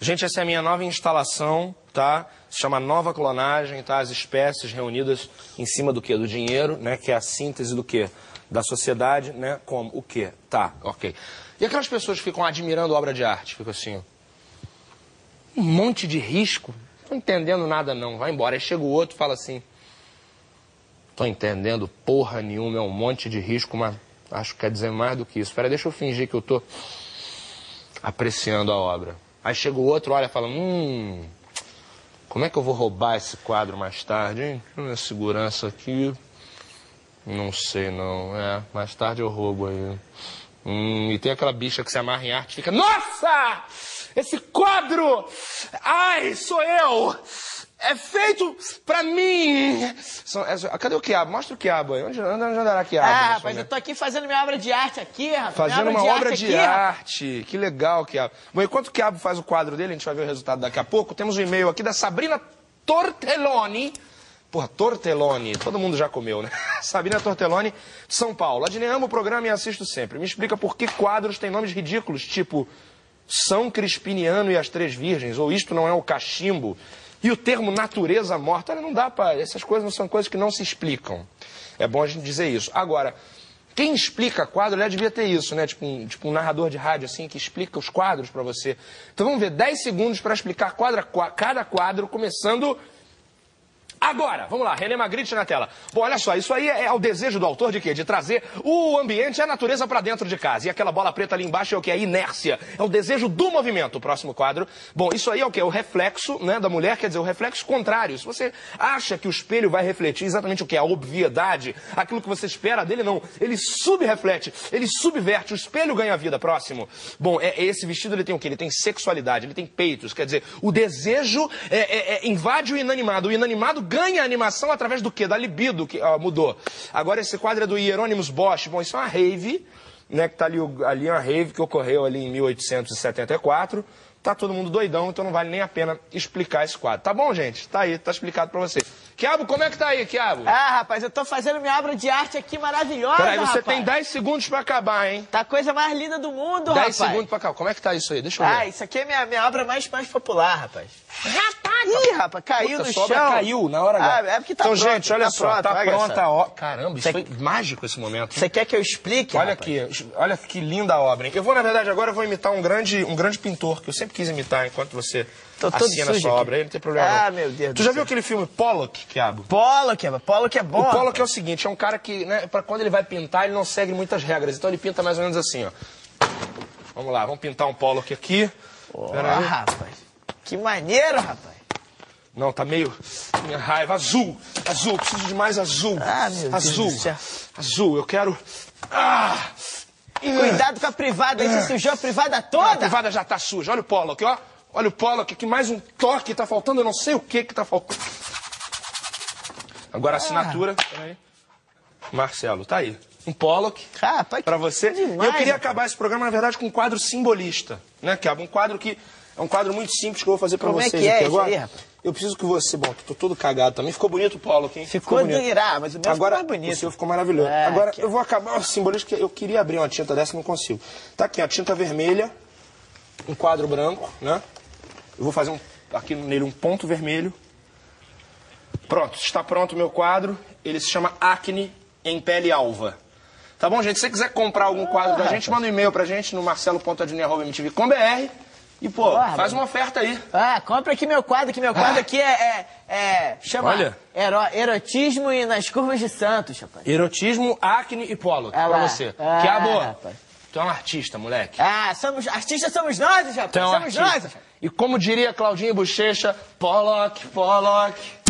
Gente, essa é a minha nova instalação, tá? Se chama Nova Clonagem, tá? As espécies reunidas em cima do quê? Do dinheiro, né? Que é a síntese do quê? Da sociedade, né? Como? O quê? Tá, ok. E aquelas pessoas que ficam admirando obra de arte? Ficam assim, um monte de risco. Não tô entendendo nada não, vai embora. Aí chega o outro e fala assim, tô entendendo porra nenhuma, é um monte de risco, mas acho que quer dizer mais do que isso. Peraí, deixa eu fingir que eu tô apreciando a obra. Aí chega o outro, olha e fala, como é que eu vou roubar esse quadro mais tarde, hein? Minha segurança aqui, não sei não, mais tarde eu roubo aí. E tem aquela bicha que se amarra em arte e fica, nossa, esse quadro, ai, sou eu, é feito pra mim. Cadê o quiabo? Mostra o quiabo aí. Onde andará quiabo? Rapaz, eu tô aqui fazendo minha obra de arte aqui, rapaz. Fazendo uma obra de arte. Que legal, quiabo. Bom, enquanto o quiabo faz o quadro dele, a gente vai ver o resultado daqui a pouco. Temos um e-mail aqui da Sabrina Tortelloni. Porra, Tortelloni, todo mundo já comeu, né? Sabrina Tortelloni, de São Paulo. Adnei, amo o programa e assisto sempre. Me explica por que quadros têm nomes ridículos, tipo São Crispiniano e as Três Virgens, ou Isto Não É o Cachimbo. E o termo natureza morta, olha, não dá para... Essas coisas não são coisas que não se explicam. É bom a gente dizer isso. Agora, quem explica quadro, ele devia ter isso, né? Tipo um narrador de rádio, assim, que explica os quadros para você. Então vamos ver, 10 segundos para explicar cada quadro, começando... Agora, vamos lá, René Magritte na tela. Bom, olha só, isso aí é o desejo do autor de quê? De trazer o ambiente e a natureza para dentro de casa. E aquela bola preta ali embaixo é o que? A inércia. É o desejo do movimento, o próximo quadro. Bom, isso aí é o quê? O reflexo, né, da mulher, quer dizer, o reflexo contrário. Se você acha que o espelho vai refletir exatamente o que? A obviedade, aquilo que você espera dele, não. Ele subreflete, ele subverte, o espelho ganha vida. Próximo. Bom, esse vestido ele tem o quê? Ele tem sexualidade, ele tem peitos, quer dizer, o desejo invade o inanimado ganha animação através do quê? Da libido, que mudou. Agora esse quadro é do Hieronymus Bosch. Bom, isso é uma rave, né, que tá ali é uma rave que ocorreu ali em 1874. Tá todo mundo doidão, então não vale nem a pena explicar esse quadro. Tá bom, gente? Tá aí, tá explicado pra você. Quiabo, como é que tá aí, Quiabo? Rapaz, eu tô fazendo minha obra de arte aqui maravilhosa, Peraí, você rapaz. tem 10 segundos pra acabar, hein? Tá a coisa mais linda do mundo, rapaz. 10 segundos pra acabar. Como é que tá isso aí? Deixa eu ver. Isso aqui é minha obra mais popular, rapaz. Rapaz, caiu no chão. caiu na hora H. É porque tá então, pronto, gente, olha só, tá pronta a obra. Caramba, isso foi Você... mágico esse momento. Você quer que eu explique, Olha rapaz? aqui, olha que linda a obra, hein? Eu vou, na verdade, agora eu vou imitar um grande pintor, que eu sempre quis imitar enquanto você assina a sua obra aí, não tem problema não. Meu Deus. Tu já viu aquele filme Pollock, Quiabo? Pollock é bom. O Pollock é o seguinte, é um cara que, né, pra quando ele vai pintar, ele não segue muitas regras, então ele pinta mais ou menos assim, ó. Vamos lá, vamos pintar um Pollock aqui. Rapaz, que maneiro, rapaz. Não, tá meio... Minha raiva. Azul, preciso de mais azul. Meu Deus do céu. Azul, eu quero... Cuidado com a privada, aí você sujou a privada toda. A privada já tá suja, olha o Pollock, ó. Olha o Pollock aqui, mais um toque tá faltando, eu não sei o que tá faltando. Agora a assinatura, peraí. Marcelo, tá aí. Um Pollock pra você. Demais, eu queria acabar esse programa, na verdade, com um quadro simbolista, né, Quiabo? Um quadro que... É um quadro muito simples que eu vou fazer pra vocês aqui agora. Aí, rapaz? Eu preciso que você... Bom, tô todo cagado também. Ficou bonito o Pollock, hein? Ficou bonito. Mas o meu ficou mais bonito. O seu ficou maravilhoso. Agora, eu vou acabar o simbolismo, que eu queria abrir uma tinta dessa e não consigo. Tá aqui, a tinta vermelha, um quadro branco, né? Eu vou fazer aqui nele um ponto vermelho. Pronto, está pronto o meu quadro. Ele se chama Acne em Pele Alva. Tá bom, gente? Se você quiser comprar algum quadro da gente, manda um e-mail pra gente no marcelo.adnei@mtv.com.br. E, pô, faz uma oferta aí. Compra aqui meu quadro, que meu quadro aqui chama Erotismo e nas Curvas de Santos, rapaz. Erotismo, Acne e Pollock, pra você. Quiabo, tu é um artista, moleque. Artistas somos nós, rapaz. Somos nós. E como diria Claudinho Bochecha, Pollock.